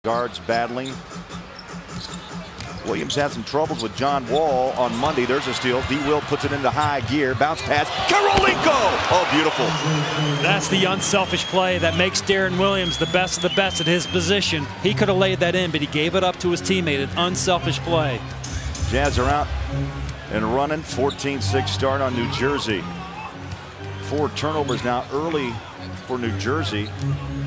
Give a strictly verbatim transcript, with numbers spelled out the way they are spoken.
Guards battling. Williams had some troubles with John Wall on Monday. There's a steal. D. Will puts it into high gear. Bounce pass. Kirilenko! Oh, beautiful. That's the unselfish play that makes Deron Williams the best of the best at his position. He could have laid that in, but he gave it up to his teammate. An unselfish play. Jazz are out and running. fourteen six start on New Jersey. Four turnovers now early for New Jersey.